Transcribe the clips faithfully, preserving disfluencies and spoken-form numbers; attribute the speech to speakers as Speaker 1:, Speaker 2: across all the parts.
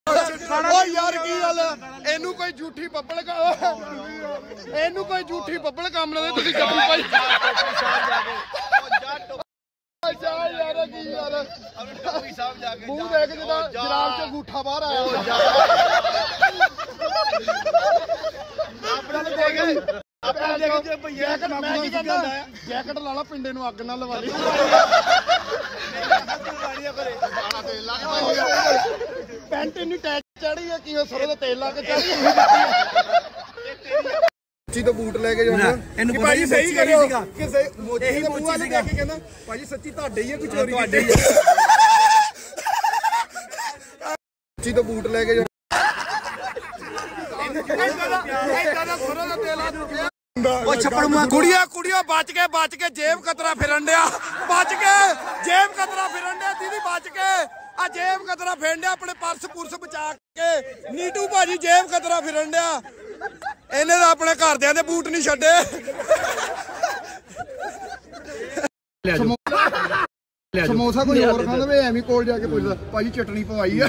Speaker 1: ओ यार की गल एनू कोई झूठी बब्बल एनू कोई झूठी बब्बल काम ले तुसी जप्पी भाई यार की यार मुंह देख जिदा जराब च अंगूठा बाहर आया जैकेट ला ला पिंडे नूं अग ना लवा ली पैंट इन्नी टैच चढ़ी है कि सरों दा तेल ला के चढ़ी मोची तो बूट लेके जाना कि भाजी सही करियो कि सही मोची दे मूंह वाले देख के कहंदा भाजी सच्ची ਤੁਹਾਡੇ ही है कोई चोरी ਤੁਹਾਡੇ ही है मोची तो बूट लेके जाना सरों दा तेल आ कुड़िया कुड़िया बच के बच के जेब कतरा फिरन दिया बच के जेब कतरा फिरन दिया दीदी बच के आ जेब कतरा फिरन दिया अपने पर्स पुरस बचा के नीटू भाजी जेब कतरा फिरन दिया इन्हें तो अपने घरदियां दे बूट नहीं छड्डे समोसा कोई और खांदा वे एवें कोल जाके पुछदा भाजी चटनी पवाई है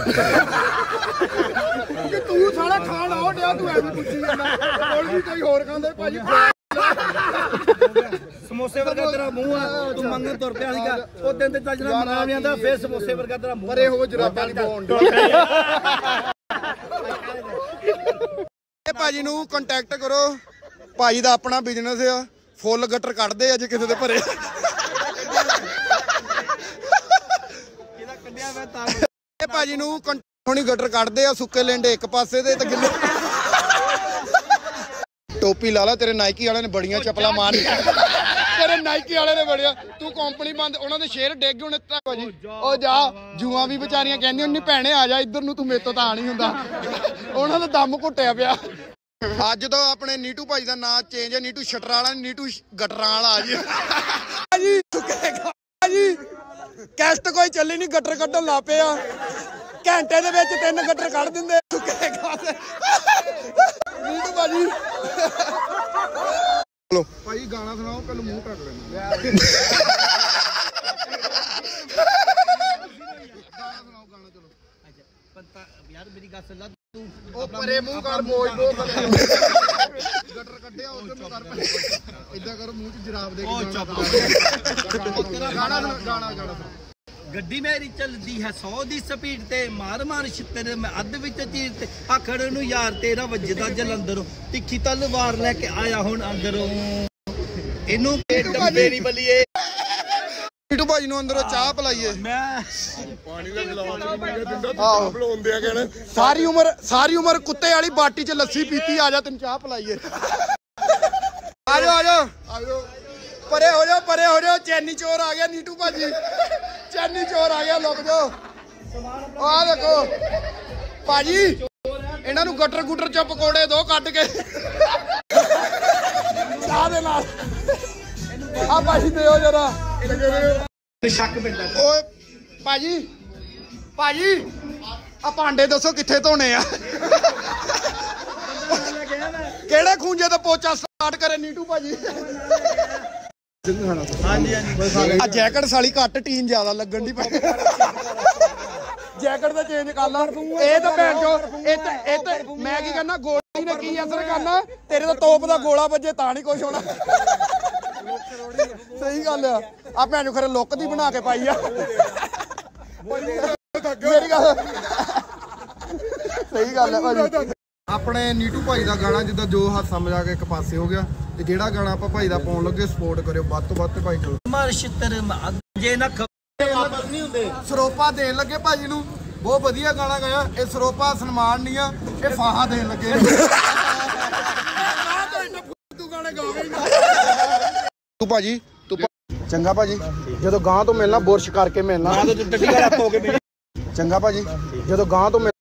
Speaker 1: कि तू साला खान आओ दिया तू एवें पुछी जांदा कोल भी कोई और खांदा भाजी समोसे वर्गा तेरा मुंह है तू मंगन तुर पिया सीगा ओ दिन ते चल जना मना नहीं आंदा फिर समोसे वर्गा तेरा मुंह परे हो जराबां दी बोन ए भाजी नू कांटेक्ट करो भाजी दा अपना बिजनेस है फुल गटर कढदे अज किसे दे भरे ए भाजी नू हुणी गटर कढदे आ सुक्के लेंडे एक पासे दे ते गिल्ले टोपी ला ला तेरे नाइकी वाले ने बड़ियां चपला मार तेरे नाइकी वाले ने बड़िया तू कंपनी बंद उन्हां दे शेयर डिग हुणे भाजी ओ जा जुआं भी बेचारियां कहंदियां नी भैणे आ जा इधर नू तू मेरे तो तां नहीं हुंदा उन्हां दा दम घुट्टिया पिया अज तो अपने नीटू भाई दा नाम चेंज है नीटू शटर वाला नीटू गटरां वाला आ जी जी कैस्ट कोई चली नहीं गटर कड्डण ला पे आ घंटे दे विच तीन गटर कढ दिंदे नीटू भाजी चलो भाई गाना सुनाओ कल मुंह ढक लेना गाना सुनाओ गाना चलो अच्छा पता यार मेरी गल सुन ला तू ओ परे मुंह कर मोज दो गटर कड्ढिया उधर नु कर इदा कर मुंह च जराब दे के गाना गाना गाना गड्डी मेरी चलदी है सौ दी स्पीड ते मार मार छित्तर मैं अध विच चीर ते आखड़ नु यार तेरा वजदा जलंधरों तिखी तलवार लेके आया हुण अंदरों इनू के डब्बे नहीं बलिए नीटू भाजी नु अंदरों चाह पिलाइए मैं पानी दा गिलास नहीं दिंदा चाह पिलाउंदे आ कहने सारी उम्र सारी उम्र कुत्ते वाली बाटी च लस्सी पीती आ जा तैनूं चाह पिलाइए आ जाओ आ जाओ आ जाओ परे हो जाओ परे हो जाओ चैनी चोर आ गया नीटू भाजी चैनी चोर आ गया लुक जाओ आ देखो भाजी इन्हां नूं गटर गुटर च पकौड़े दो कट के चाह दे नाल आ भाजी दे जरा शक पैंदा ओए भाजी भाजी आ भांडे दसो कित्थे धोने आ केड़े खूंजे ते पोचा स्टार्ट करे नीटू भाजी जैकेट साली घट टीन ज्यादा लगन दी जैकेट तो चेंज कर ला मैं की कहना गोली ने की असर करना तेरे तो तोप का गोला बजे ता नहीं कुछ होना सही गल आ भैन खरे लुक दी बना के पाई आ मेरी गल सही गल है भाजी अपने नीटू भाई का गाना जिदा जो हासा मजाक एक पासे हो गया ते जेड़ा गाना आपां भाई दा पाउण लगे सपोर्ट करियो वध तो वध भाई चलो मार छित्तर जे ना वापस नहीं हुंदे सरोपा देन लगे भाजी नूं बहुत वधिया गाना गाया ए सरोपा सन्मान नहीं आ ए फाहा देन लगे तू गाने गावे ही ना तू भाजी तू चंगा भाजी जदों गां तो मिलना बुरश करके मिलना चंगा भाजी जदों गां तो